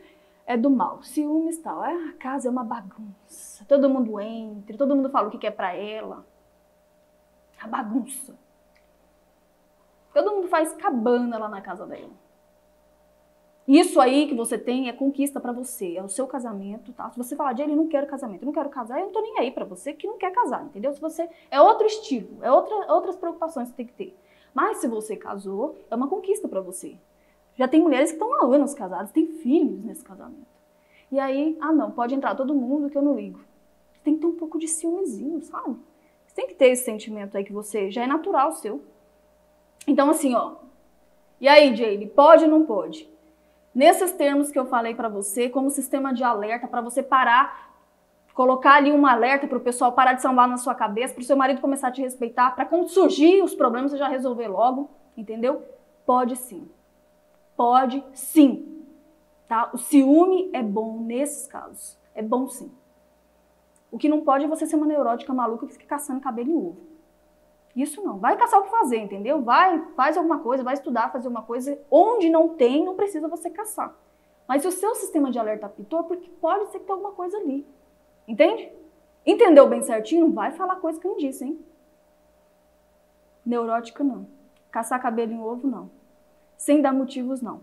é do mal. Ciúmes tal. Ah, a casa é uma bagunça. Todo mundo entra, todo mundo fala o que quer pra ela. A bagunça. Todo mundo faz cabana lá na casa dela. Isso aí que você tem é conquista pra você, é o seu casamento, tá? Se você falar, Jaylee, não quero casamento, não quero casar, eu não tô nem aí pra você que não quer casar, entendeu? Se você é outro estilo, é outra, outras preocupações que você tem que ter. Mas se você casou, é uma conquista pra você. Já tem mulheres que estão há anos casadas, têm filhos nesse casamento. E aí, ah não, pode entrar todo mundo que eu não ligo. Você tem que ter um pouco de ciúmezinho, sabe? Você tem que ter esse sentimento aí que você já é natural seu. Então assim, ó. E aí, Jaylee, pode ou não pode? Nesses termos que eu falei pra você, como sistema de alerta, pra você parar, colocar ali um alerta pro pessoal parar de sambar na sua cabeça, pro seu marido começar a te respeitar, pra quando surgir os problemas você já resolver logo, entendeu? Pode sim. Pode sim. Tá? O ciúme é bom nesses casos. É bom sim. O que não pode é você ser uma neurótica maluca que fica caçando cabelo em ovo. Isso não. Vai caçar o que fazer, entendeu? Vai, faz alguma coisa, vai estudar, fazer uma coisa. Onde não tem, não precisa você caçar. Mas se o seu sistema de alerta apitou, porque pode ser que tenha alguma coisa ali. Entende? Entendeu bem certinho? Não vai falar coisa que eu não disse, hein? Neurótica, não. Caçar cabelo em ovo, não. Sem dar motivos, não.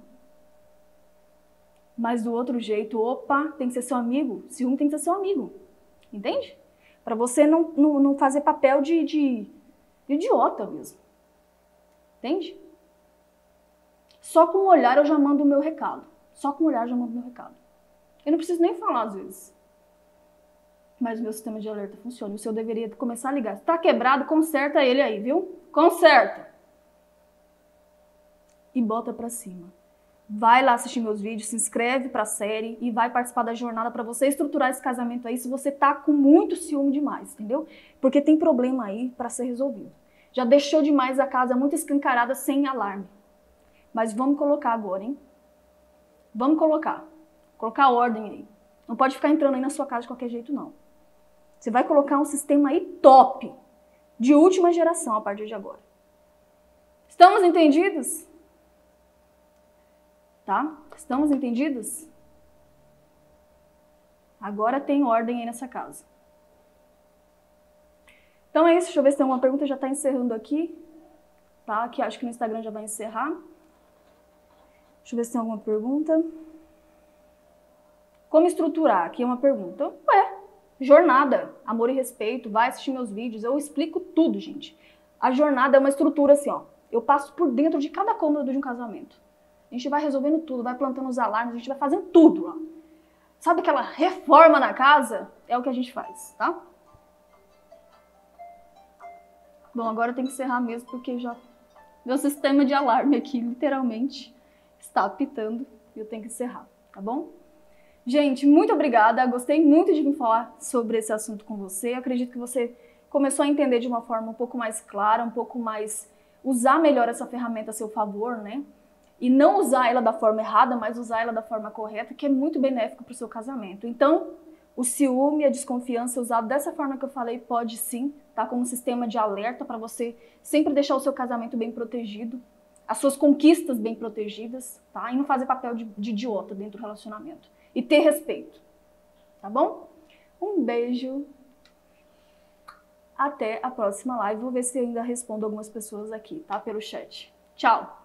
Mas do outro jeito, opa, tem que ser seu amigo. Ciúme tem que ser seu amigo. Entende? Pra você não, não, não fazer papel de... de idiota mesmo. Entende? Só com o olhar eu já mando o meu recado. Só com o olhar eu já mando o meu recado. Eu não preciso nem falar às vezes. Mas o meu sistema de alerta funciona. O seu deveria começar a ligar. Se tá quebrado, conserta ele aí, viu? Conserta. E bota pra cima. Vai lá assistir meus vídeos, se inscreve pra série e vai participar da jornada pra você estruturar esse casamento aí se você tá com muito ciúme demais, entendeu? Porque tem problema aí pra ser resolvido. Já deixou demais a casa muito escancarada sem alarme. Mas vamos colocar agora, hein? Vamos colocar. Colocar ordem aí. Não pode ficar entrando aí na sua casa de qualquer jeito, não. Você vai colocar um sistema aí top, de última geração a partir de agora. Estamos entendidos? Tá? Estamos entendidos? Agora tem ordem aí nessa casa. Então é isso, deixa eu ver se tem alguma pergunta, já está encerrando aqui. Tá? Que acho que no Instagram já vai encerrar. Deixa eu ver se tem alguma pergunta. Como estruturar? Aqui é uma pergunta. Ué, jornada, amor e respeito, vai assistir meus vídeos, eu explico tudo, gente. A jornada é uma estrutura assim, ó. Eu passo por dentro de cada cômodo de um casamento. A gente vai resolvendo tudo, vai plantando os alarmes, a gente vai fazendo tudo, ó. Sabe aquela reforma na casa? É o que a gente faz, tá? Bom, agora eu tenho que encerrar mesmo, porque já... meu sistema de alarme aqui, literalmente, está apitando e eu tenho que encerrar, tá bom? Gente, muito obrigada, gostei muito de vir falar sobre esse assunto com você. Eu acredito que você começou a entender de uma forma um pouco mais clara, um pouco mais... usar melhor essa ferramenta a seu favor, né? E não usar ela da forma errada, mas usar ela da forma correta, que é muito benéfico para o seu casamento. Então, o ciúme, a desconfiança usado dessa forma que eu falei, pode sim, tá? Como um sistema de alerta para você sempre deixar o seu casamento bem protegido, as suas conquistas bem protegidas, tá? E não fazer papel de, de idiota dentro do relacionamento. E ter respeito, tá bom? Um beijo. Até a próxima live. Vou ver se eu ainda respondo algumas pessoas aqui, tá? Pelo chat. Tchau!